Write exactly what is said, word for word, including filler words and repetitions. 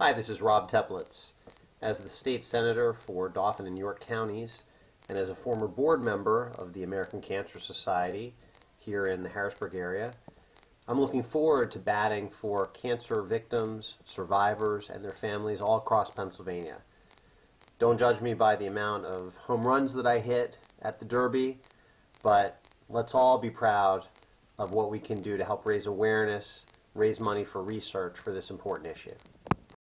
Hi, this is Rob Teplitz. As the state senator for Dauphin and York counties, and as a former board member of the American Cancer Society here in the Harrisburg area, I'm looking forward to batting for cancer victims, survivors, and their families all across Pennsylvania. Don't judge me by the amount of home runs that I hit at the Derby, but let's all be proud of what we can do to help raise awareness, raise money for research for this important issue.